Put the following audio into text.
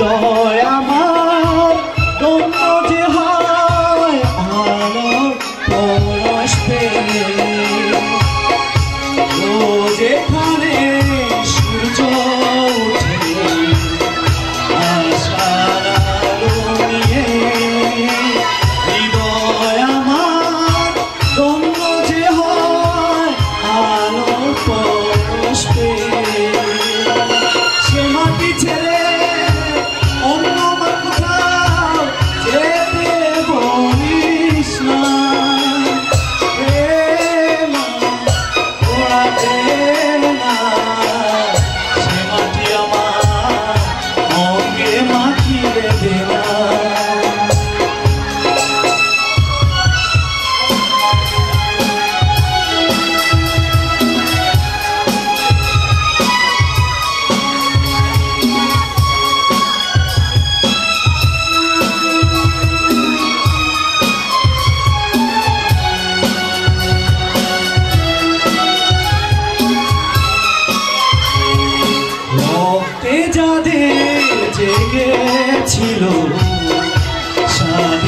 হৃদয় আমার ধন্য যে হয় আলোর পরশ পেয়ে রোজ এখানে সূর্য ওঠে আশার আলো নিয়ে হৃদয় আমার ধন্য যে হয় আলোর পরশ পেয়ে সে মাটি ছেড়ে অন্য কোথাও যেতে বলিস না সে মাটি আমার অঙ্গে মাখিয়ে দে না রক্তে যাদের জেগেছিল